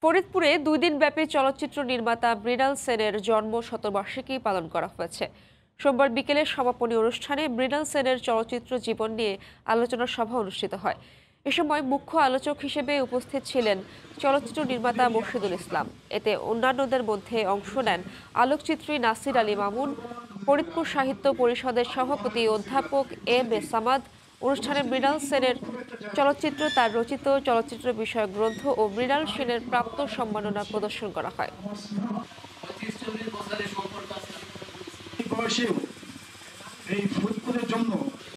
ফরিদপুরে ২ দিনব্যাপী চলচ্চিত্র নির্মাতা মৃণাল সেনের জন্ম শতবার্ষিকী পালন করা হয়েছে। সোমবার বিকেলে সমাপনী অনুষ্ঠানে মৃণাল সেনের চলচ্চিত্র জীবন নিয়ে আলোচনা সভা অনুষ্ঠিত হয়। এ সময় মুখ্য আলোচক হিসেবে উপস্থিত ছিলেন চলচ্চিত্র নির্মাতা মোর্শেদুল ইসলাম। এতে অন্যান্যদের মধ্যে অংশ নেন আলোকচিত্রী নাসির আলী মামুন, ফরিদপুর সাহিত্য পরিষদের সভাপতি অধ্যাপক এম এ সামাদ। অনুষ্ঠানে মৃণাল সেনের চলচ্চিত্র, তার রচিত চলচ্চিত্র বিষয়ক গ্রন্থ ও মৃণাল সেনের প্রাপ্ত সম্মাননা প্রদর্শন করা হয়। এই বয়সেও এই ফরিদপুরের জন্য